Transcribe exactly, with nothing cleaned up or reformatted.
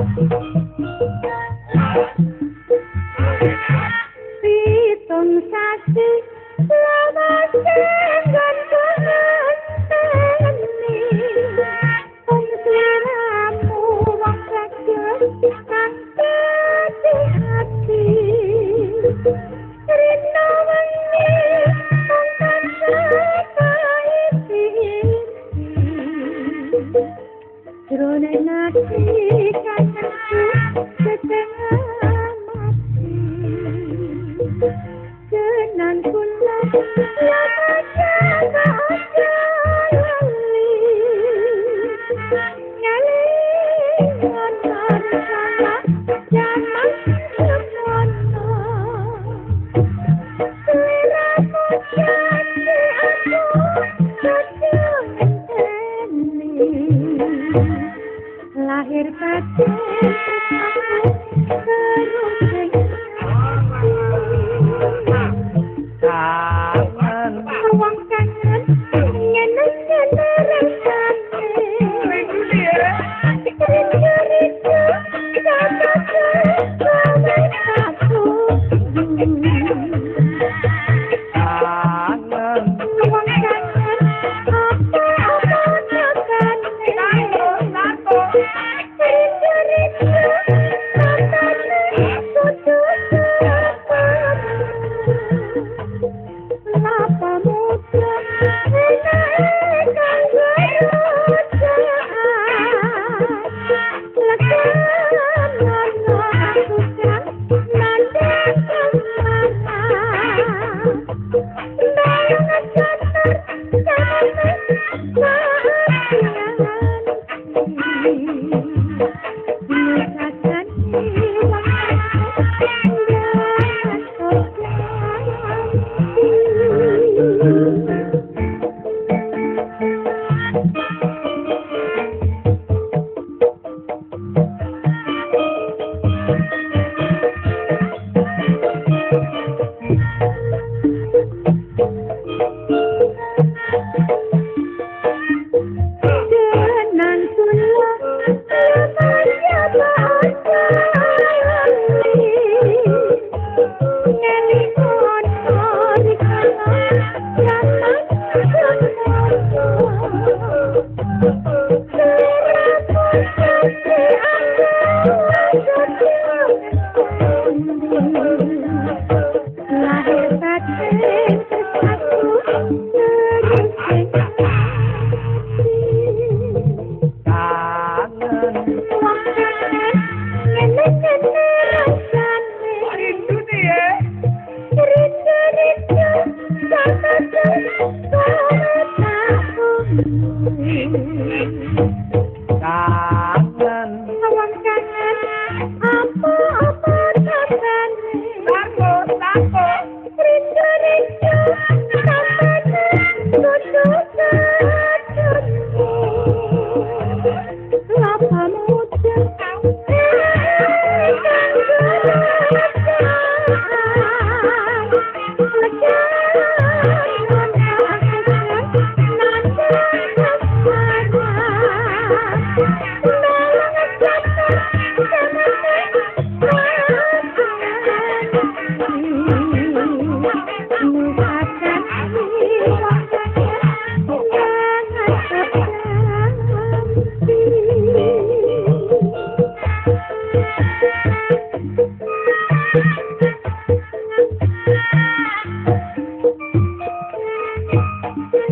Pitung sasi lawas jenggot penenteni Om sliramu wong rakyat kang hati Rina wengi wong tansah kaiti Jroning ati kangenku setengah mati Kenan kula lama jaga aja lali Nyali ngonor sama jaman semono Seliramu janji aku sejeng enteni Lahir batin aku terusing kangen wong kangen ngene-ngene rasane rindu-rindu kata-kata kowe satu kangen wong kangen apa-apa nyakane satu rindu-rindu kata-kata kudu Lapa muda enak kang berujaan Lekan nono aku kan nandang kemana Bayangan jatar samane kebahagiaan Nusakan hilang jangan Kenan kula lamanya bahasa Ngeli kono rikala zaman semono Seliramu janji aku sejeng enteni Lahir batin bersatu terusing kangen wong kangen ngene-ngene rasane rindu ya rindu-rindu kata-kata kowe tahu kangen wong kangen apa-apa rasane takut takut rindu-rindu kata-kata kudu Lapa muda enak berujaan Lekan nono aku kan nandang kemana Bayangan jatar samane kebahagiaan Nusakan hilang jangan terganti